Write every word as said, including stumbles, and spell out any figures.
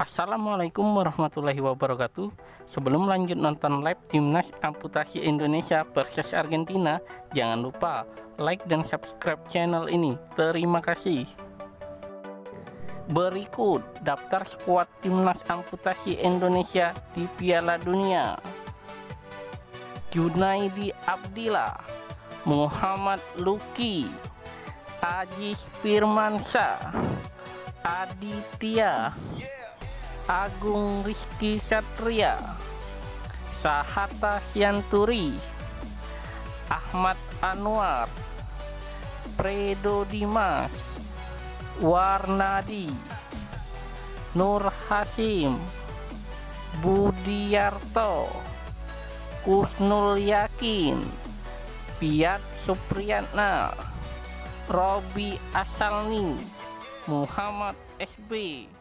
Assalamualaikum warahmatullahi wabarakatuh. Sebelum lanjut nonton live Timnas Amputasi Indonesia versus Argentina, jangan lupa like dan subscribe channel ini. Terima kasih. Berikut daftar skuad Timnas Amputasi Indonesia di Piala Dunia. Junaidi Abdillah, Muhammad Luki, Ajis Firmansyah, Aditya, Agung Rizky Satria, Sahata Sianturi, Ahmad Anwar, Fredo Dimas, Warnadi, Nur Hasim, Budiyarto, Kusnul Yakin, Piat Supriyatna, Robi Asalni, Muhammad S B